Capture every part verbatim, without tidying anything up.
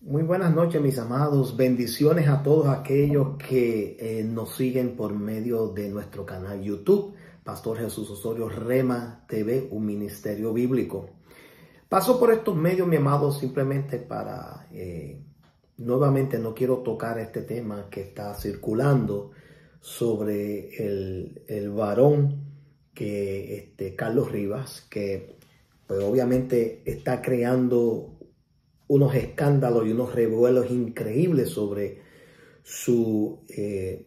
Muy buenas noches, mis amados. Bendiciones a todos aquellos que eh, nos siguen por medio de nuestro canal YouTube, Pastor Jesús Osorio Rema T V, un ministerio bíblico. Paso por estos medios, mi amado, simplemente para, eh, nuevamente no quiero tocar este tema que está circulando sobre el, el varón que, este, Carlos Rivas, que pues obviamente está creando unos escándalos y unos revuelos increíbles sobre su, eh,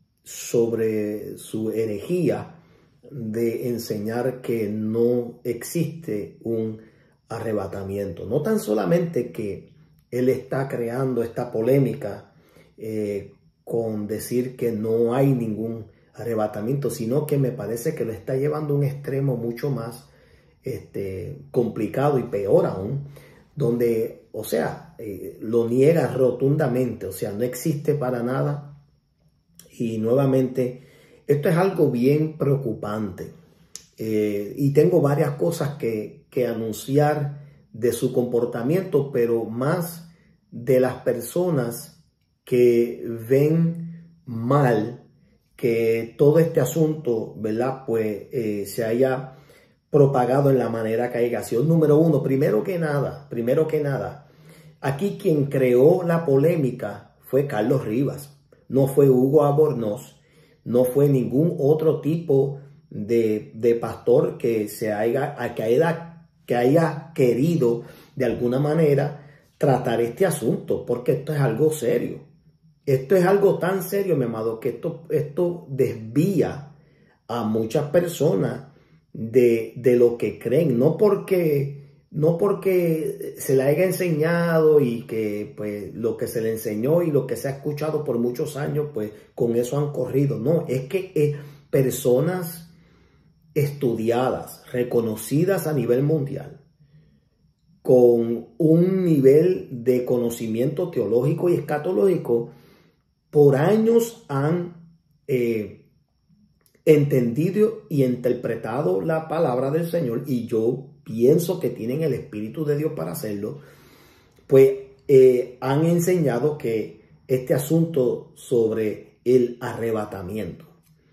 sobre su herejía de enseñar que no existe un arrebatamiento. No tan solamente que él está creando esta polémica eh, con decir que no hay ningún arrebatamiento, sino que me parece que lo está llevando a un extremo mucho más este, complicado y peor aún, donde, o sea, eh, lo niega rotundamente, o sea, no existe para nada. Y nuevamente, esto es algo bien preocupante. Eh, y tengo varias cosas que, que anunciar de su comportamiento, pero más de las personas que ven mal que todo este asunto, ¿verdad? Pues eh, se haya propagado en la manera que haya sido. Número uno, primero que nada, primero que nada, aquí quien creó la polémica fue Carlos Rivas, no fue Hugo Albornoz, no fue ningún otro tipo de, de pastor que, se haya, que, haya, que haya querido de alguna manera tratar este asunto, porque esto es algo serio. Esto es algo tan serio, mi amado, que esto, esto desvía a muchas personas De, de lo que creen, no porque, no porque se le haya enseñado y que pues lo que se le enseñó y lo que se ha escuchado por muchos años, pues con eso han corrido. No, es que eh, personas estudiadas, reconocidas a nivel mundial, con un nivel de conocimiento teológico y escatológico, por años han eh, entendido y interpretado la palabra del Señor, y yo pienso que tienen el Espíritu de Dios para hacerlo, pues eh, han enseñado que este asunto sobre el arrebatamiento.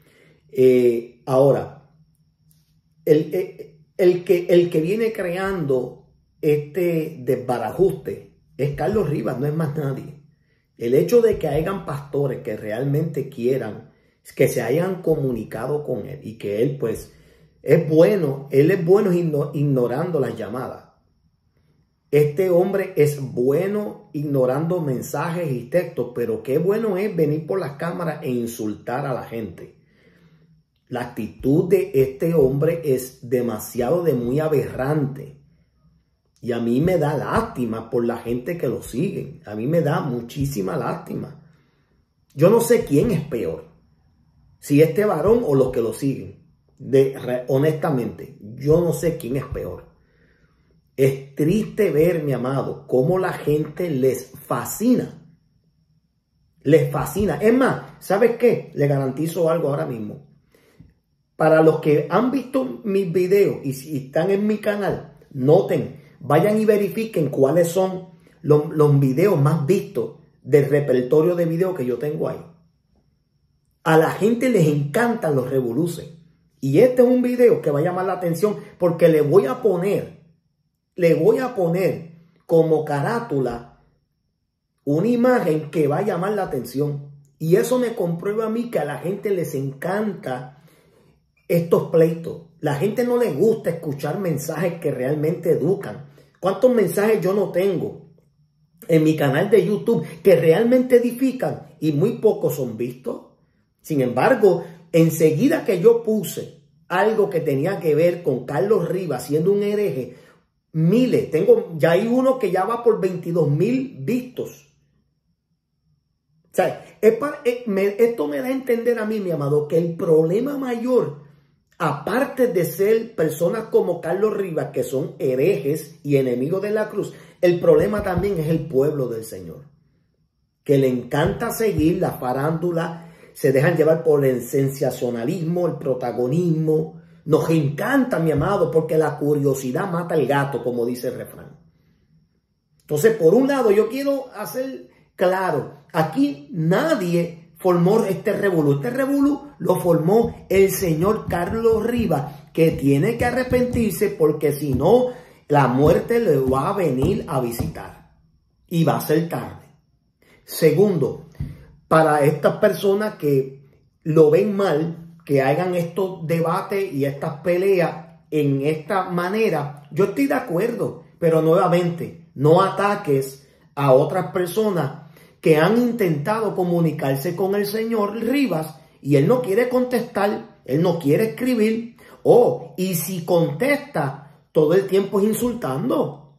Eh, ahora, el, el, el, que, el que viene creando este desbarajuste es Carlos Rivas, no es más nadie. El hecho de que hayan pastores que realmente quieran, que se hayan comunicado con él y que él pues es bueno, él es bueno ignorando las llamadas. Este hombre es bueno ignorando mensajes y textos, pero qué bueno es venir por las cámaras e insultar a la gente. La actitud de este hombre es demasiado de muy aberrante. Y a mí me da lástima por la gente que lo sigue. A mí me da muchísima lástima. Yo no sé quién es peor, si este varón o los que lo siguen. De, honestamente, yo no sé quién es peor. Es triste ver, mi amado, cómo la gente les fascina. Les fascina. Es más, ¿sabes qué? Le garantizo algo ahora mismo. Para los que han visto mis videos y si están en mi canal, noten, vayan y verifiquen cuáles son los, los videos más vistos del repertorio de videos que yo tengo ahí. A la gente les encantan los revoluces. Y este es un video que va a llamar la atención porque le voy a poner, le voy a poner como carátula una imagen que va a llamar la atención. Y eso me comprueba a mí que a la gente les encanta estos pleitos. La gente no le gusta escuchar mensajes que realmente educan. ¿Cuántos mensajes yo no tengo en mi canal de YouTube que realmente edifican y muy pocos son vistos? Sin embargo, enseguida que yo puse algo que tenía que ver con Carlos Rivas siendo un hereje, miles, tengo, ya hay uno que ya va por veintidós mil vistos. O sea, es para, es, me, esto me da a entender a mí, mi amado, que el problema mayor, aparte de ser personas como Carlos Rivas, que son herejes y enemigos de la cruz, el problema también es el pueblo del Señor, que le encanta seguir la farándula. Se dejan llevar por el sensacionalismo, el protagonismo. Nos encanta, mi amado, porque la curiosidad mata al gato, como dice el refrán. Entonces, por un lado, yo quiero hacer claro, aquí nadie formó este revolú. Este revolú lo formó el señor Carlos Rivas, que tiene que arrepentirse porque si no, la muerte le va a venir a visitar y va a ser tarde. Segundo, para estas personas que lo ven mal, que hagan estos debates y estas peleas en esta manera, yo estoy de acuerdo, pero nuevamente, no ataques a otras personas que han intentado comunicarse con el señor Rivas y él no quiere contestar, él no quiere escribir, oh, y si contesta, todo el tiempo es insultando.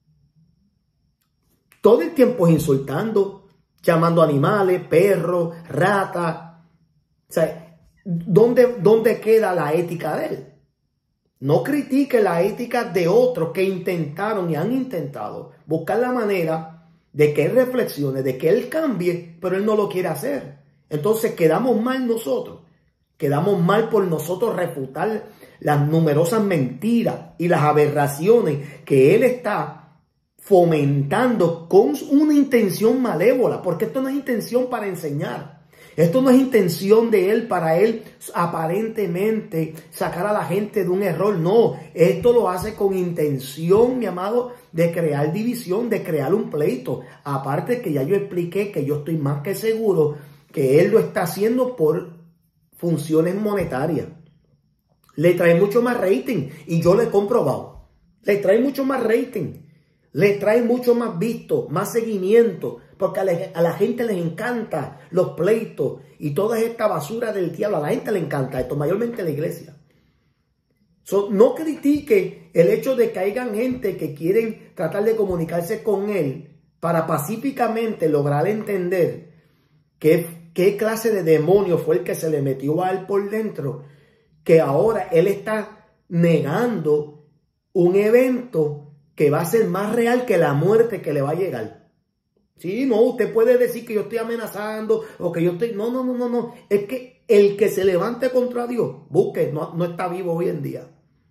Todo el tiempo es insultando, llamando animales, perros, ratas. O sea, ¿dónde, dónde queda la ética de él? No critique la ética de otros que intentaron y han intentado buscar la manera de que él reflexione, de que él cambie, pero él no lo quiere hacer. Entonces quedamos mal nosotros. Quedamos mal por nosotros refutar las numerosas mentiras y las aberraciones que él está fomentando con una intención malévola, porque esto no es intención para enseñar. Esto no es intención de él para él aparentemente sacar a la gente de un error. No, esto lo hace con intención, mi amado, de crear división, de crear un pleito. Aparte que ya yo expliqué que yo estoy más que seguro que él lo está haciendo por funciones monetarias. Le trae mucho más rating y yo lo he comprobado. Le trae mucho más rating. Le trae mucho más visto, más seguimiento, porque a la, a la gente les encanta los pleitos y toda esta basura del diablo. A la gente le encanta esto, mayormente la iglesia. So, no critique el hecho de que hayan gente que quieren tratar de comunicarse con él para pacíficamente lograr entender qué, qué clase de demonio fue el que se le metió a él por dentro, que ahora él está negando un evento que va a ser más real que la muerte que le va a llegar. Sí, no, usted puede decir que yo estoy amenazando o que yo estoy... No, no, no, no, no. Es que el que se levante contra Dios, busque, no, no está vivo hoy en día.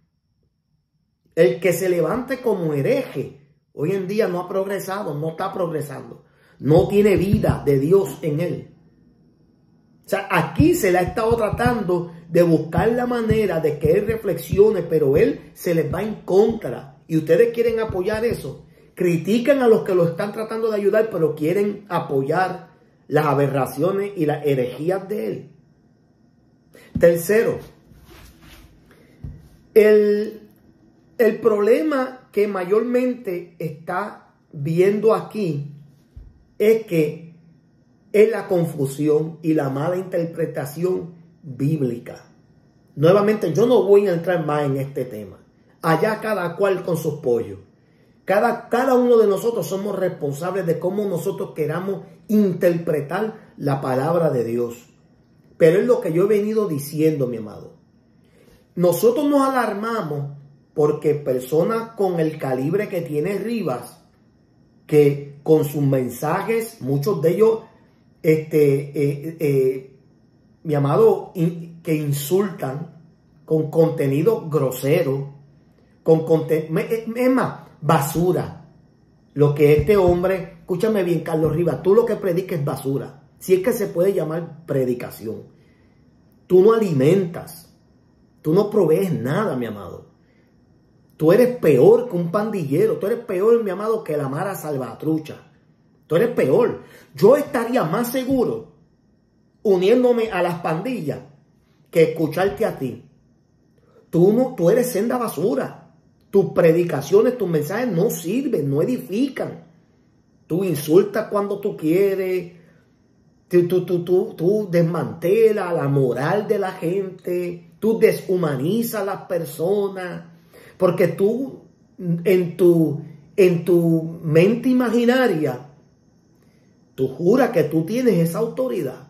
El que se levante como hereje, hoy en día no ha progresado, no está progresando. No tiene vida de Dios en él. O sea, aquí se le ha estado tratando de buscar la manera de que él reflexione, pero él se les va en contra. Y ustedes quieren apoyar eso. Critican a los que lo están tratando de ayudar, pero quieren apoyar las aberraciones y las herejías de él. Tercero, el, el problema que mayormente está viendo aquí es que es la confusión y la mala interpretación bíblica. Nuevamente, yo no voy a entrar más en este tema. Allá cada cual con sus pollos. Cada, cada uno de nosotros somos responsables de cómo nosotros queramos interpretar la palabra de Dios. Pero es lo que yo he venido diciendo, mi amado. Nosotros nos alarmamos porque personas con el calibre que tiene Rivas, que con sus mensajes, muchos de ellos, este, eh, eh, mi amado, in, que insultan con contenido grosero, con contenido, es más, basura. Lo que este hombre, escúchame bien, Carlos Rivas, tú lo que predicas es basura. Si es que se puede llamar predicación. Tú no alimentas, tú no provees nada, mi amado. Tú eres peor que un pandillero, tú eres peor, mi amado, que la Mara Salvatrucha. Tú eres peor. Yo estaría más seguro uniéndome a las pandillas que escucharte a ti. Tú, no, tú eres senda basura. Tus predicaciones, tus mensajes no sirven, no edifican. Tú insultas cuando tú quieres. Tú, tú, tú, tú, tú desmantelas la moral de la gente. Tú deshumanizas a las personas. Porque tú, en tu, en tu mente imaginaria, tú juras que tú tienes esa autoridad.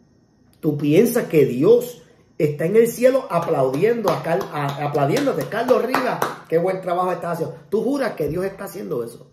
Tú piensas que Dios está en el cielo aplaudiendo a, Car a aplaudiéndote. Carlos Rivas, qué buen trabajo está haciendo. Tú juras que Dios está haciendo eso.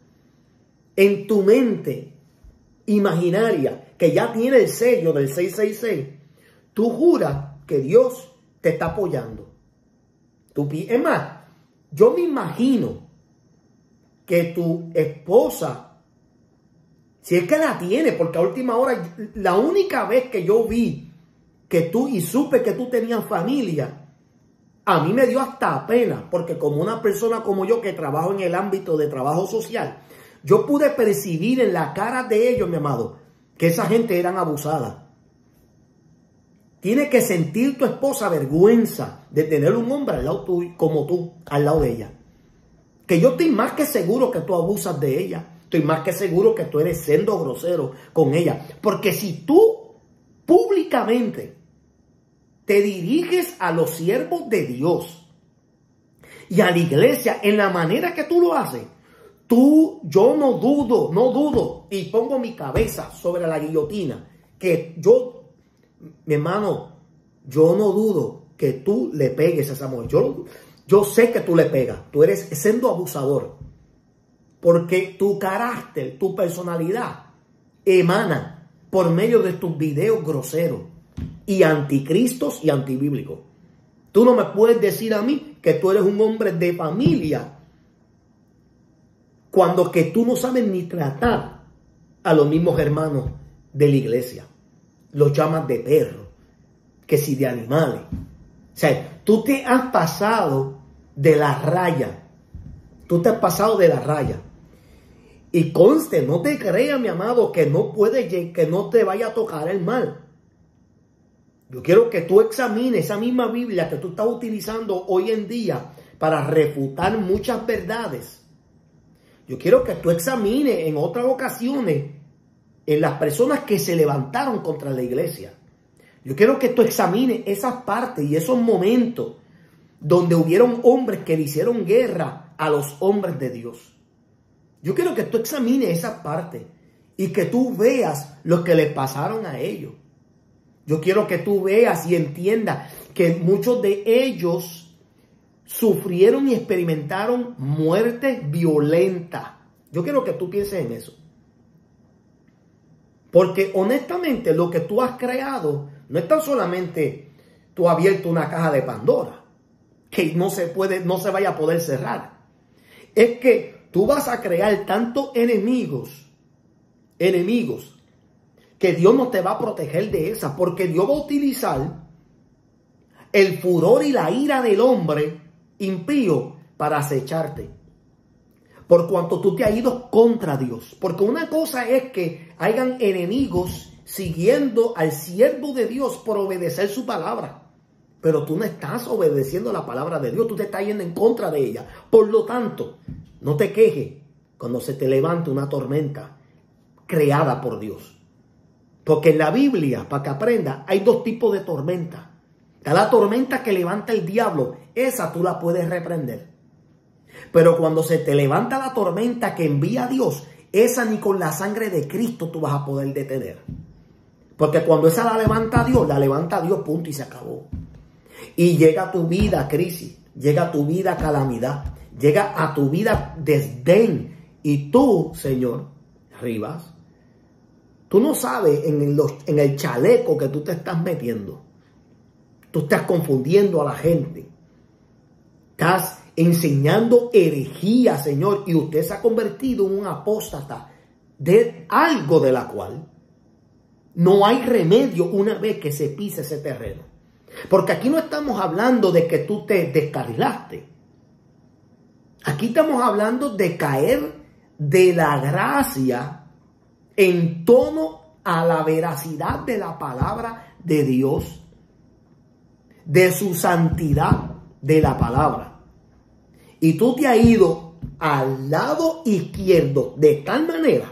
En tu mente imaginaria, que ya tiene el sello del seiscientos sesenta y seis, tú juras que Dios te está apoyando. Tú, es más, yo me imagino que tu esposa, si es que la tiene, porque a última hora, la única vez que yo vi que tú y supe que tú tenías familia, a mí me dio hasta pena, porque como una persona como yo que trabajo en el ámbito de trabajo social, yo pude percibir en la cara de ellos, mi amado, que esa gente eran abusadas. Tiene que sentir tu esposa vergüenza de tener un hombre al lado tuyo, como tú, al lado de ella. Que yo estoy más que seguro que tú abusas de ella. Estoy más que seguro que tú eres siendo grosero con ella. Porque si tú públicamente te diriges a los siervos de Dios y a la iglesia en la manera que tú lo haces, tú, yo no dudo, no dudo, y pongo mi cabeza sobre la guillotina, que yo... Mi hermano, yo no dudo que tú le pegues a esa mujer. Yo, yo sé que tú le pegas. Tú eres siendo abusador. Porque tu carácter, tu personalidad emana por medio de tus videos groseros y anticristos y antibíblicos. Tú no me puedes decir a mí que tú eres un hombre de familia cuando que tú no sabes ni tratar a los mismos hermanos de la iglesia. Los llamas de perro, que si de animales. O sea, tú te has pasado de la raya. Tú te has pasado de la raya. Y conste, no te creas, mi amado, que no puede, que no te vaya a tocar el mal. Yo quiero que tú examines esa misma Biblia que tú estás utilizando hoy en día para refutar muchas verdades. Yo quiero que tú examines en otras ocasiones en las personas que se levantaron contra la iglesia. Yo quiero que tú examines esas partes y esos momentos donde hubieron hombres que le hicieron guerra a los hombres de Dios. Yo quiero que tú examines esas partes y que tú veas lo que les pasaron a ellos. Yo quiero que tú veas y entiendas que muchos de ellos sufrieron y experimentaron muerte violenta. Yo quiero que tú pienses en eso. Porque honestamente lo que tú has creado no es tan solamente tú has abierto una caja de Pandora que no se puede, no se vaya a poder cerrar. Es que tú vas a crear tantos enemigos, enemigos, que Dios no te va a proteger de esas, porque Dios va a utilizar el furor y la ira del hombre impío para acecharte. Por cuanto tú te has ido contra Dios. Porque una cosa es que hayan enemigos siguiendo al siervo de Dios por obedecer su palabra. Pero tú no estás obedeciendo la palabra de Dios. Tú te estás yendo en contra de ella. Por lo tanto, no te quejes cuando se te levante una tormenta creada por Dios. Porque en la Biblia, para que aprenda, hay dos tipos de tormenta. Está la tormenta que levanta el diablo. Esa tú la puedes reprender. Pero cuando se te levanta la tormenta que envía Dios, esa ni con la sangre de Cristo tú vas a poder detener. Porque cuando esa la levanta Dios, la levanta Dios, punto, y se acabó. Y llega a tu vida crisis, llega a tu vida calamidad, llega a tu vida desdén. Y tú, Señor Rivas, tú no sabes en, los, en el chaleco que tú te estás metiendo. Tú estás confundiendo a la gente. Estás enseñando herejía, Señor, y usted se ha convertido en un apóstata de algo de la cual no hay remedio una vez que se pise ese terreno. Porque aquí no estamos hablando de que tú te descarrilaste. Aquí estamos hablando de caer de la gracia en torno a la veracidad de la palabra de Dios, de su santidad de la palabra. Y tú te has ido al lado izquierdo de tal manera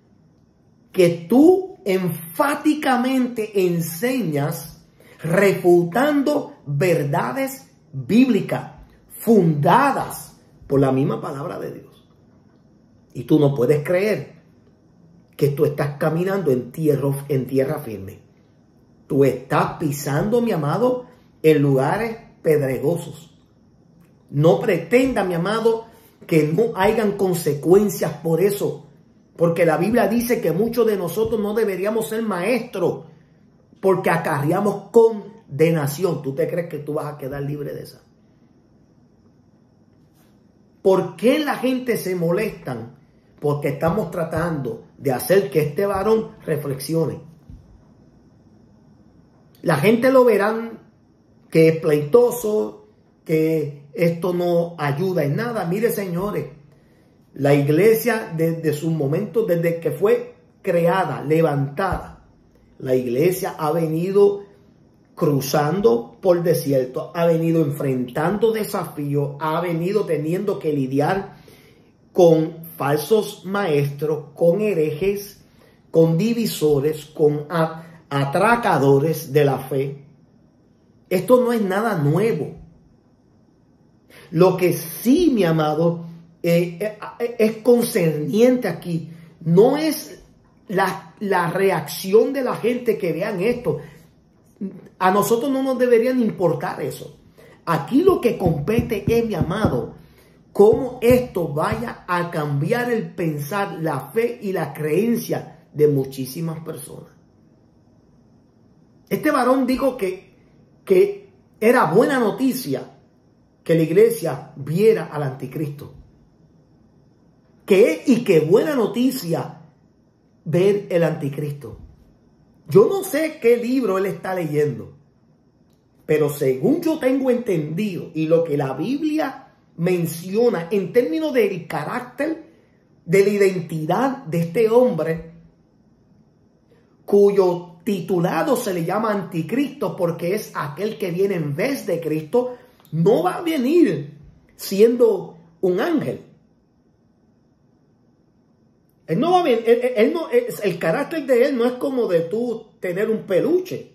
que tú enfáticamente enseñas refutando verdades bíblicas fundadas por la misma palabra de Dios. Y tú no puedes creer que tú estás caminando en tierra, en tierra firme. Tú estás pisando, mi amado, en lugares pedregosos. No pretenda, mi amado, que no hayan consecuencias por eso. Porque la Biblia dice que muchos de nosotros no deberíamos ser maestros porque acarreamos condenación. ¿Tú te crees que tú vas a quedar libre de esa? ¿Por qué la gente se molestan? Porque estamos tratando de hacer que este varón reflexione. La gente lo verán que es pleitoso, que esto no ayuda en nada. Mire, señores, la iglesia desde sus momentos, desde que fue creada, levantada, la iglesia ha venido cruzando por desierto, ha venido enfrentando desafíos, ha venido teniendo que lidiar con falsos maestros, con herejes, con divisores, con atracadores de la fe. Esto no es nada nuevo. Lo que sí, mi amado, eh, eh, es concerniente aquí, no es la, la reacción de la gente que vean esto. A nosotros no nos deberían importar eso. Aquí lo que compete es, mi amado, cómo esto vaya a cambiar el pensar, la fe y la creencia de muchísimas personas. Este varón dijo que, que era buena noticia que la iglesia viera al anticristo. Que y qué buena noticia ver el anticristo. Yo no sé qué libro él está leyendo, pero según yo tengo entendido y lo que la Biblia menciona en términos del carácter, de la identidad de este hombre, cuyo titulado se le llama anticristo porque es aquel que viene en vez de Cristo, no va a venir siendo un ángel. Él no va a venir, él, él no, el carácter de él no es como de tú tener un peluche.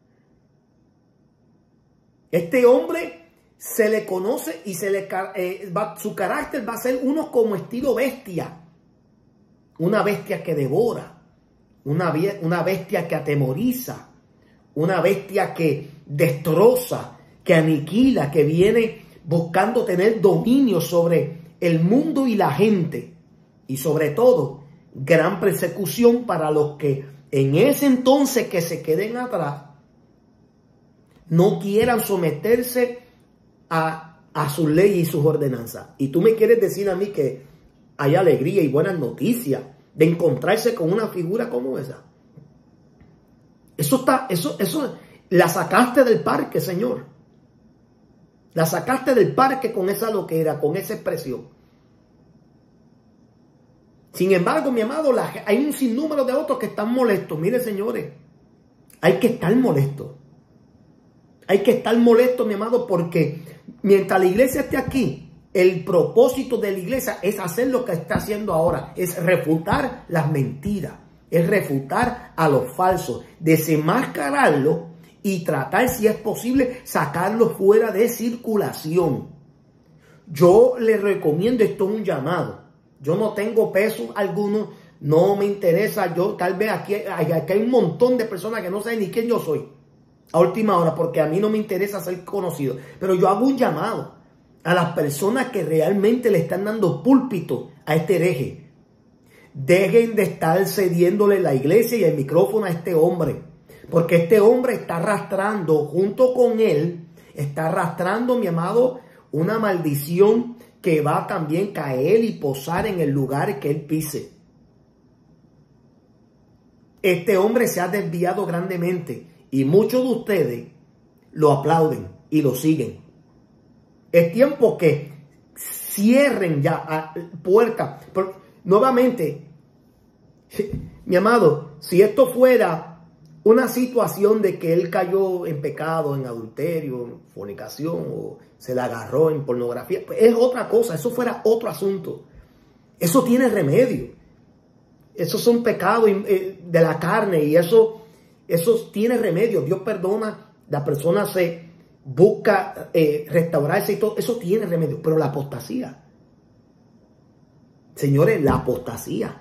Este hombre se le conoce y se le, eh, va, su carácter va a ser uno como estilo bestia. Una bestia que devora, una, una bestia que atemoriza, una bestia que destroza, que aniquila, que viene buscando tener dominio sobre el mundo y la gente. Y sobre todo, gran persecución para los que en ese entonces que se queden atrás no quieran someterse a, a sus leyes y sus ordenanzas. Y tú me quieres decir a mí que hay alegría y buenas noticias de encontrarse con una figura como esa. Eso está, eso, eso, la sacaste del parque, Señor. La sacaste del parque con esa loquera, con esa expresión. Sin embargo, mi amado, la, hay un sinnúmero de otros que están molestos. Mire, señores, hay que estar molestos. Hay que estar molestos, mi amado, porque mientras la iglesia esté aquí, el propósito de la iglesia es hacer lo que está haciendo ahora. Es refutar las mentiras. Es refutar a los falsos. Desenmascararlos y tratar, si es posible, sacarlos fuera de circulación. Yo les recomiendo, esto es un llamado. Yo no tengo peso alguno, no me interesa. Yo tal vez aquí, aquí hay un montón de personas que no saben ni quién yo soy a última hora, porque a mí no me interesa ser conocido. Pero yo hago un llamado a las personas que realmente le están dando púlpito a este hereje. Dejen de estar cediéndole la iglesia y el micrófono a este hombre, porque este hombre está arrastrando, junto con él, está arrastrando, mi amado, una maldición que va a también caer y posar en el lugar que él pise. Este hombre se ha desviado grandemente y muchos de ustedes lo aplauden y lo siguen. Es tiempo que cierren ya puertas. Nuevamente, mi amado, si esto fuera una situación de que él cayó en pecado, en adulterio, en fornicación, o se la agarró en pornografía, pues es otra cosa, eso fuera otro asunto. Eso tiene remedio. Esos son pecados de la carne y eso, eso tiene remedio. Dios perdona, la persona se busca eh, restaurarse y todo, eso tiene remedio. Pero la apostasía, señores, la apostasía.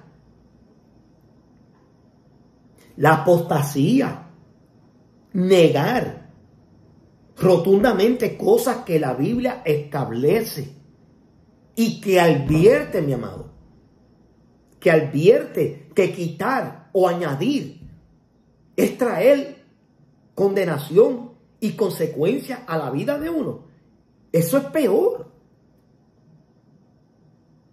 La apostasía, negar rotundamente cosas que la Biblia establece y que advierte, mi amado, que advierte que quitar o añadir es traer condenación y consecuencia a la vida de uno. Eso es peor.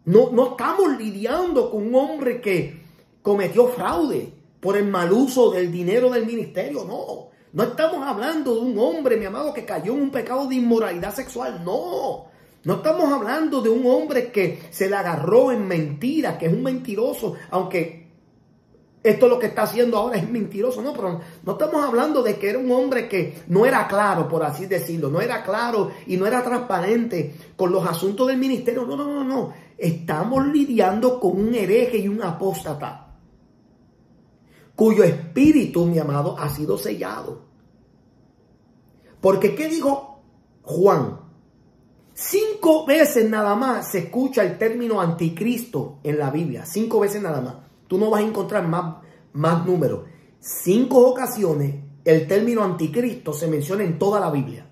No, no estamos lidiando con un hombre que cometió fraude por el mal uso del dinero del ministerio. No, no estamos hablando de un hombre, mi amado, que cayó en un pecado de inmoralidad sexual. No, no estamos hablando de un hombre que se le agarró en mentira, que es un mentiroso, aunque esto lo que está haciendo ahora es mentiroso. No, pero no estamos hablando de que era un hombre que no era claro, por así decirlo, no era claro y no era transparente con los asuntos del ministerio. No, no, no, no. Estamos lidiando con un hereje y un apóstata, cuyo espíritu, mi amado, ha sido sellado. Porque, ¿qué dijo Juan? Cinco veces nada más se escucha el término anticristo en la Biblia. Cinco veces nada más. Tú no vas a encontrar más, más números. Cinco ocasiones el término anticristo se menciona en toda la Biblia.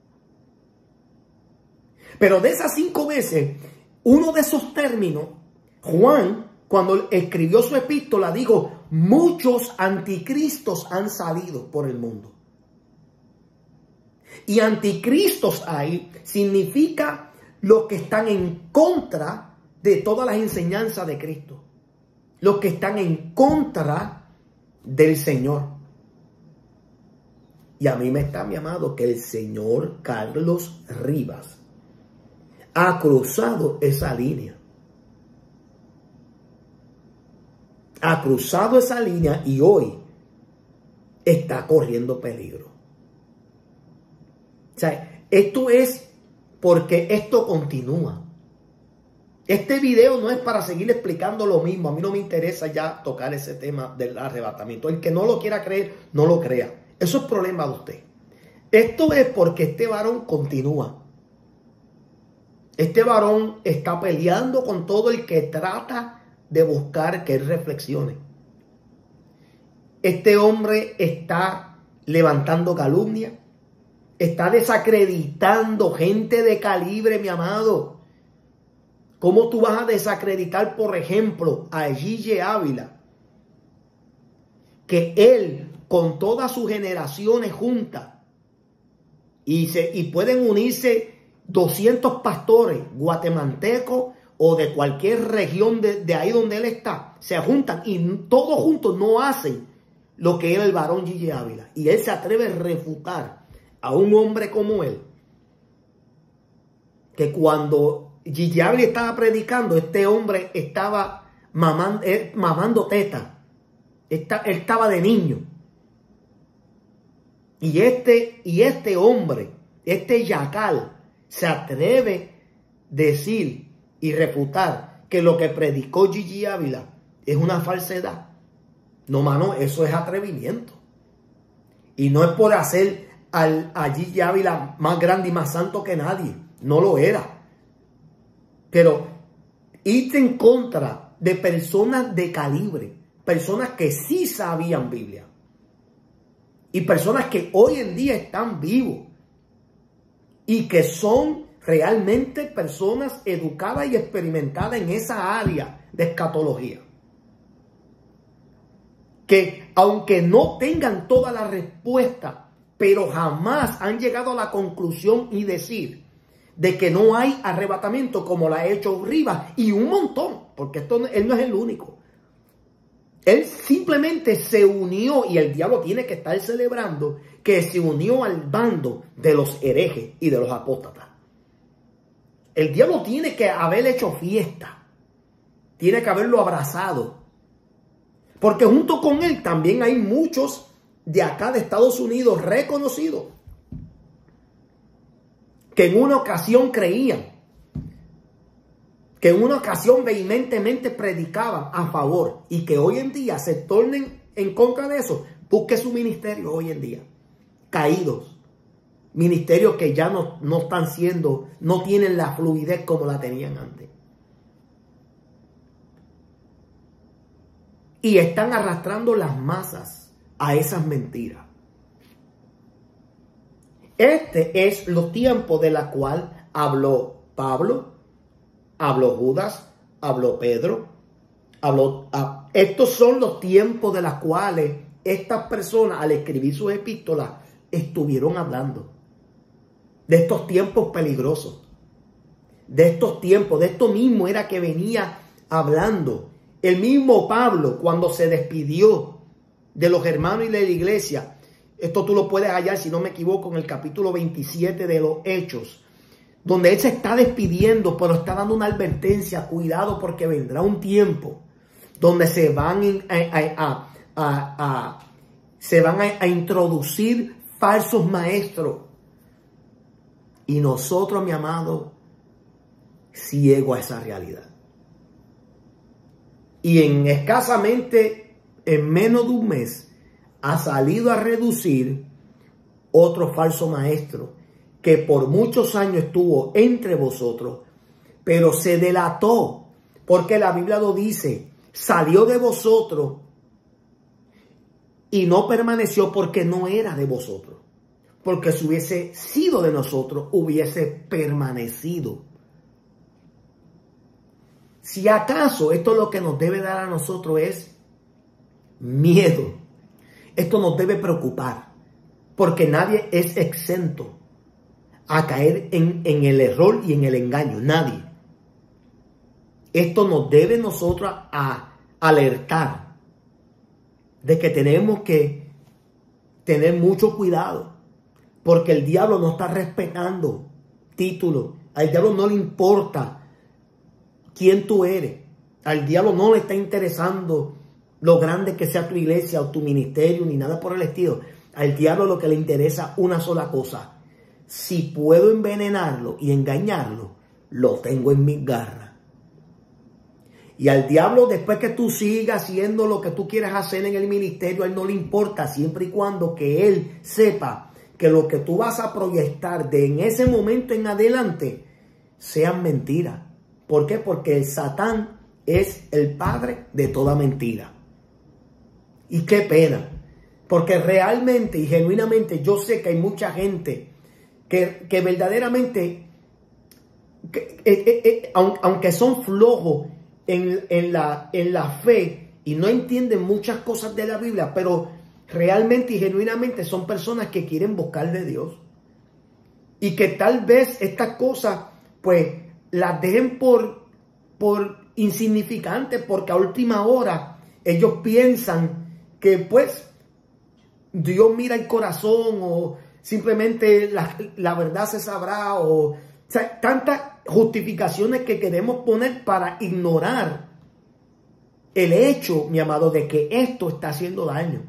Pero de esas cinco veces, uno de esos términos, Juan, cuando escribió su epístola, dijo, muchos anticristos han salido por el mundo. Y anticristos ahí significa los que están en contra de todas las enseñanzas de Cristo. Los que están en contra del Señor. Y a mí me está, mi amado, que el señor Carlos Rivas ha cruzado esa línea. Ha cruzado esa línea y hoy está corriendo peligro. O sea, esto es porque esto continúa. Este video no es para seguir explicando lo mismo. A mí no me interesa ya tocar ese tema del arrebatamiento. El que no lo quiera creer, no lo crea. Eso es problema de usted. Esto es porque este varón continúa. Este varón está peleando con todo el que trata de buscar que él reflexione. Este hombre está levantando calumnia. Está desacreditando gente de calibre, mi amado. ¿Cómo tú vas a desacreditar, por ejemplo, a Gille Ávila? Que él, con todas sus generaciones juntas, y, se, y pueden unirse doscientos pastores guatemaltecos o de cualquier región de, de ahí donde él está, se juntan y todos juntos no hacen lo que era el varón Gille Ávila. Y él se atreve a refutar a un hombre como él, que cuando Gille Ávila estaba predicando, este hombre estaba mamando, eh, mamando teta. Esta, él estaba de niño. Y este, y este hombre, este yacal, se atreve a decir y refutar que lo que predicó Gille Ávila es una falsedad. No, mano, eso es atrevimiento. Y no es por hacer al, a Gille Ávila más grande y más santo que nadie. No lo era. Pero irte en contra de personas de calibre, personas que sí sabían Biblia y personas que hoy en día están vivos y que son realmente personas educadas y experimentadas en esa área de escatología, que aunque no tengan toda la respuesta, pero jamás han llegado a la conclusión y decir de que no hay arrebatamiento como lo ha hecho Rivas y un montón, porque esto, él no es el único. Él simplemente se unió, y el diablo tiene que estar celebrando que se unió al bando de los herejes y de los apóstatas. El diablo tiene que haber hecho fiesta, tiene que haberlo abrazado, porque junto con él también hay muchos de acá de Estados Unidos reconocidos, que en una ocasión creían, que en una ocasión vehementemente predicaban a favor y que hoy en día se tornen en contra de eso. Busque su ministerio hoy en día, caídos, ministerios que ya no, no están siendo, no tienen la fluidez como la tenían antes. Y están arrastrando las masas a esas mentiras. Este es los tiempos de la cual habló Pablo, habló Judas, habló Pedro, habló... Ah, estos son los tiempos de los cuales estas personas, al escribir sus epístolas, estuvieron hablando. De estos tiempos peligrosos. de estos tiempos, de esto mismo era que venía hablando. El mismo Pablo, cuando se despidió de los hermanos y de la iglesia, esto tú lo puedes hallar, si no me equivoco, en el capítulo veintisiete de los Hechos, donde él se está despidiendo, pero está dando una advertencia: cuidado, porque vendrá un tiempo donde se van a, a, a, a, se van a, a introducir falsos maestros. Y nosotros, mi amado, ciego a esa realidad. Y en escasamente, en menos de un mes, ha salido a reducir otro falso maestro que por muchos años estuvo entre vosotros, pero se delató, porque la Biblia lo dice, salió de vosotros y no permaneció porque no era de vosotros. Porque si hubiese sido de nosotros, hubiese permanecido. Si acaso esto lo que nos debe dar a nosotros es miedo. Esto nos debe preocupar, porque nadie es exento a caer en, en el error y en el engaño. Nadie. Esto nos debe nosotros a alertar de que tenemos que tener mucho cuidado, porque el diablo no está respetando títulos. Al diablo no le importa quién tú eres. Al diablo no le está interesando lo grande que sea tu iglesia o tu ministerio, ni nada por el estilo. Al diablo lo que le interesa una sola cosa: si puedo envenenarlo y engañarlo, lo tengo en mis garras. Y al diablo, después que tú sigas haciendo lo que tú quieras hacer en el ministerio, a él no le importa, siempre y cuando que él sepa que lo que tú vas a proyectar de en ese momento en adelante sean mentiras. ¿Por qué? Porque el Satán es el padre de toda mentira. Y qué pena, porque realmente y genuinamente yo sé que hay mucha gente que, que verdaderamente, que, eh, eh, eh, aunque son flojos en, en, la, en la fe y no entienden muchas cosas de la Biblia, pero realmente y genuinamente son personas que quieren buscar de Dios. Y que tal vez estas cosas pues las dejen por, por insignificantes, porque a última hora ellos piensan que pues Dios mira el corazón, o simplemente la, la verdad se sabrá, o, o sea, tantas justificaciones que queremos poner para ignorar el hecho, mi amado, de que esto está haciendo daño.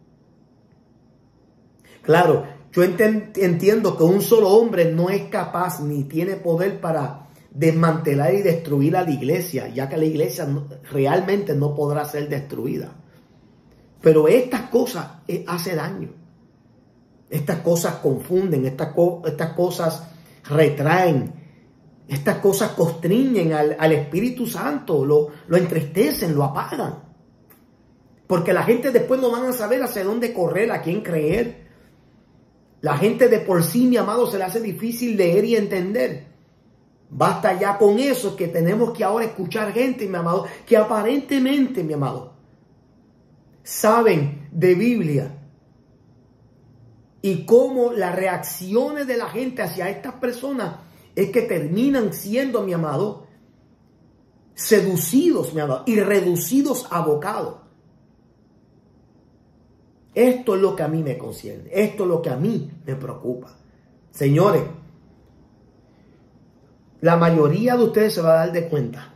Claro, yo ent- entiendo que un solo hombre no es capaz ni tiene poder para desmantelar y destruir a la iglesia, ya que la iglesia no, realmente no podrá ser destruida. Pero estas cosas eh, hacen daño. Estas cosas confunden, estas, co estas cosas retraen, estas cosas constriñen al, al Espíritu Santo, lo, lo entristecen, lo apagan. Porque la gente después no van a saber hacia dónde correr, a quién creer. La gente de por sí, mi amado, se le hace difícil leer y entender. Basta ya con eso, que tenemos que ahora escuchar gente, mi amado, que aparentemente, mi amado, saben de Biblia. Y cómo las reacciones de la gente hacia estas personas es que terminan siendo, mi amado, seducidos, mi amado, y reducidos a bocado. Esto es lo que a mí me concierne. Esto es lo que a mí me preocupa. Señores, la mayoría de ustedes se va a dar de cuenta.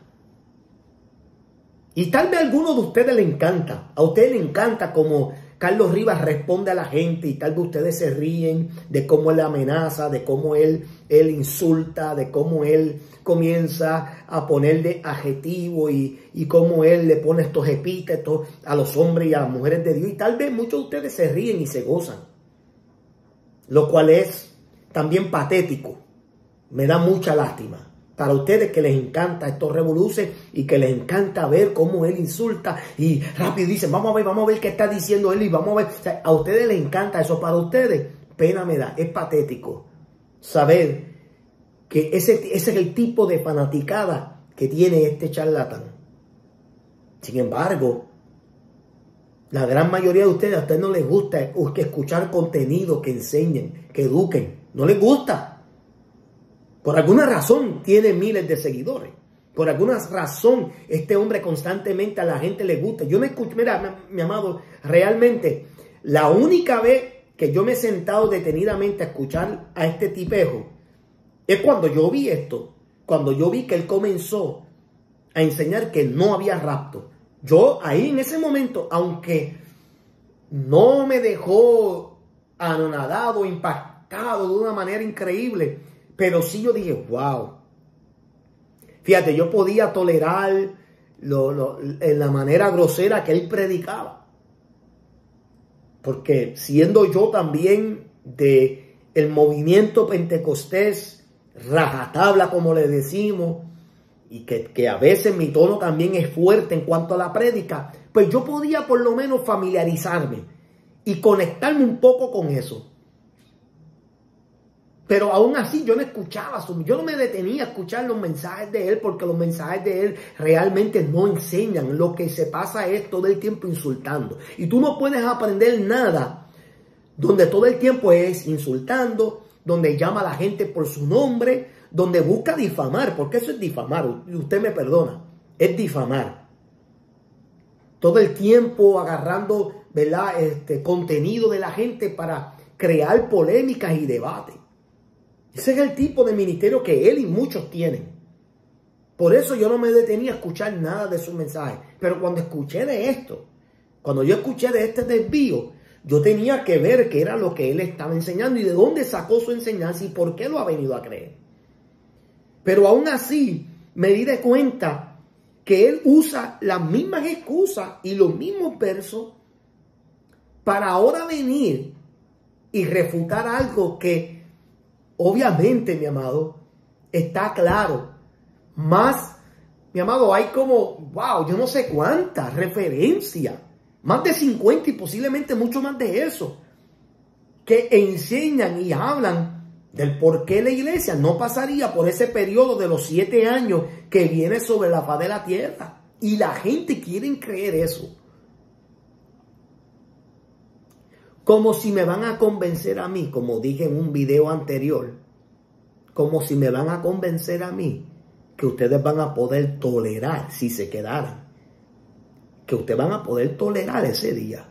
Y tal vez a algunos de ustedes le encanta. A ustedes les encanta como Carlos Rivas responde a la gente, y tal vez ustedes se ríen de cómo él amenaza, de cómo él, él insulta, de cómo él comienza a ponerle adjetivo y, y cómo él le pone estos epítetos a los hombres y a las mujeres de Dios. Y tal vez muchos de ustedes se ríen y se gozan, lo cual es también patético. Me da mucha lástima para ustedes que les encanta estos revoluces y que les encanta ver cómo él insulta y rápido dicen, vamos a ver, vamos a ver qué está diciendo él y vamos a ver. O sea, a ustedes les encanta eso. Para ustedes, pena me da. Es patético saber que ese, ese es el tipo de fanaticada que tiene este charlatán. Sin embargo, la gran mayoría de ustedes, a ustedes no les gusta escuchar contenido que enseñen, que eduquen. No les gusta. Por alguna razón tiene miles de seguidores. Por alguna razón este hombre constantemente a la gente le gusta. Yo me escucho, mira, mi, mi amado, realmente la única vez que yo me he sentado detenidamente a escuchar a este tipejo es cuando yo vi esto. Cuando yo vi que él comenzó a enseñar que no había rapto. Yo ahí en ese momento, aunque no me dejó anonadado, impactado de una manera increíble, pero sí yo dije, wow. Fíjate, yo podía tolerar lo, lo, en la manera grosera que él predicaba. Porque siendo yo también de el movimiento pentecostés, rajatabla como le decimos, y que, que a veces mi tono también es fuerte en cuanto a la prédica, pues yo podía por lo menos familiarizarme y conectarme un poco con eso. Pero aún así yo no escuchaba, yo no me detenía a escuchar los mensajes de él, porque los mensajes de él realmente no enseñan. Lo que se pasa es todo el tiempo insultando. Y tú no puedes aprender nada donde todo el tiempo es insultando, donde llama a la gente por su nombre, donde busca difamar, porque eso es difamar, usted me perdona, es difamar. Todo el tiempo agarrando, ¿verdad?, este contenido de la gente para crear polémicas y debates. Ese es el tipo de ministerio que él y muchos tienen. Por eso yo no me detenía a escuchar nada de sus mensajes. Pero cuando escuché de esto, cuando yo escuché de este desvío, yo tenía que ver qué era lo que él estaba enseñando y de dónde sacó su enseñanza y por qué lo ha venido a creer. Pero aún así me di de cuenta que él usa las mismas excusas y los mismos versos para ahora venir y refutar algo que obviamente, mi amado, está claro. Más, mi amado, hay como, wow, yo no sé cuántas referencias, más de cincuenta y posiblemente mucho más de eso, que enseñan y hablan del por qué la iglesia no pasaría por ese periodo de los siete años que viene sobre la faz de la tierra. Y la gente quiere creer eso. Como si me van a convencer a mí, como dije en un video anterior, como si me van a convencer a mí que ustedes van a poder tolerar, si se quedaran, que ustedes van a poder tolerar ese día.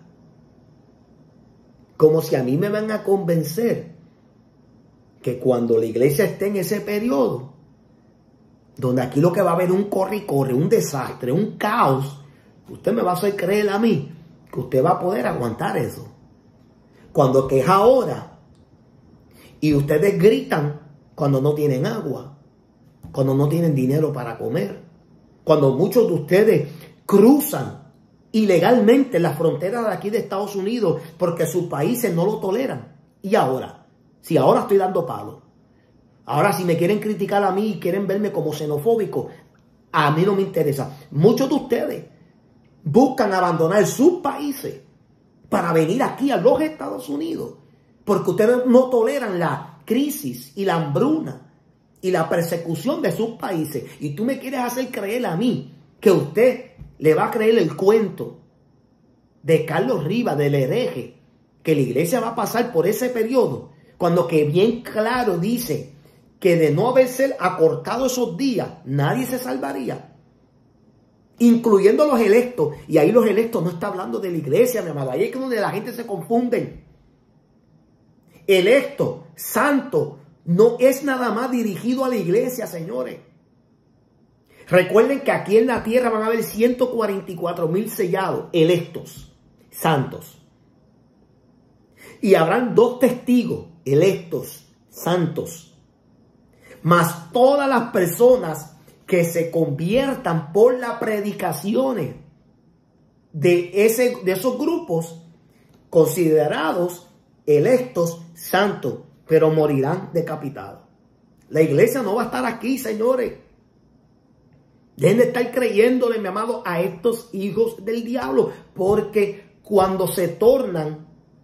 Como si a mí me van a convencer que cuando la iglesia esté en ese periodo, donde aquí lo que va a haber es un corre y corre, un desastre, un caos, usted me va a hacer creer a mí que usted va a poder aguantar eso. Cuando que es ahora, y ustedes gritan cuando no tienen agua, cuando no tienen dinero para comer, cuando muchos de ustedes cruzan ilegalmente las fronteras de aquí de Estados Unidos porque sus países no lo toleran. Y ahora, si ahora estoy dando palo, ahora si me quieren criticar a mí y quieren verme como xenofóbico, a mí no me interesa. Muchos de ustedes buscan abandonar sus países para venir aquí a los Estados Unidos, porque ustedes no toleran la crisis y la hambruna y la persecución de sus países. Y tú me quieres hacer creer a mí que usted le va a creer el cuento de Carlos Rivas, del hereje, que la iglesia va a pasar por ese periodo, cuando que bien claro dice que de no haberse acortado esos días, nadie se salvaría, incluyendo los electos. Y ahí los electos no está hablando de la iglesia, mi amado. Ahí es donde la gente se confunde. Electo, santo, no es nada más dirigido a la iglesia, señores. Recuerden que aquí en la tierra van a haber ciento cuarenta y cuatro mil sellados, electos, santos. Y habrán dos testigos, electos, santos. Más todas las personas que se conviertan por las predicaciones de, ese, de esos grupos considerados electos, santos, pero morirán decapitados. La iglesia no va a estar aquí, señores. Dejen de estar creyéndole, mi amado, a estos hijos del diablo, porque cuando se tornan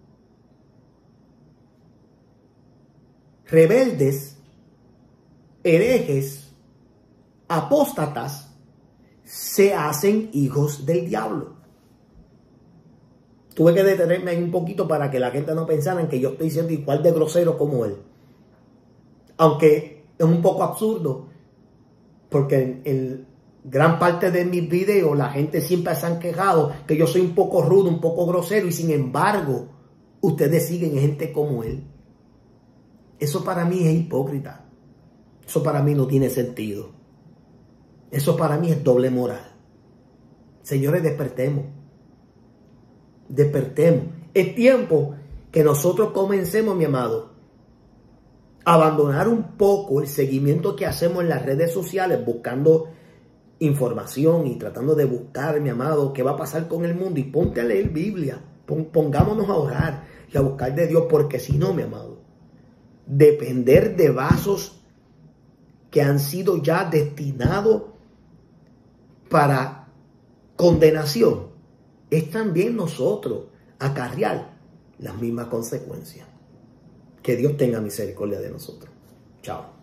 rebeldes, herejes, apóstatas, se hacen hijos del diablo. Tuve que detenerme ahí un poquito para que la gente no pensara en que yo estoy siendo igual de grosero como él. Aunque es un poco absurdo, porque en, en gran parte de mis videos la gente siempre se han quejado que yo soy un poco rudo, un poco grosero, y sin embargo, ustedes siguen gente como él. Eso para mí es hipócrita. Eso para mí no tiene sentido. Eso para mí es doble moral. Señores, despertemos. Despertemos. Es tiempo que nosotros comencemos, mi amado, a abandonar un poco el seguimiento que hacemos en las redes sociales, buscando información y tratando de buscar, mi amado, qué va a pasar con el mundo, y ponte a leer Biblia. Pongámonos a orar y a buscar de Dios, porque si no, mi amado, depender de vasos que han sido ya destinados para condenación, es también nosotros acarrear las mismas consecuencias. Que Dios tenga misericordia de nosotros. Chao.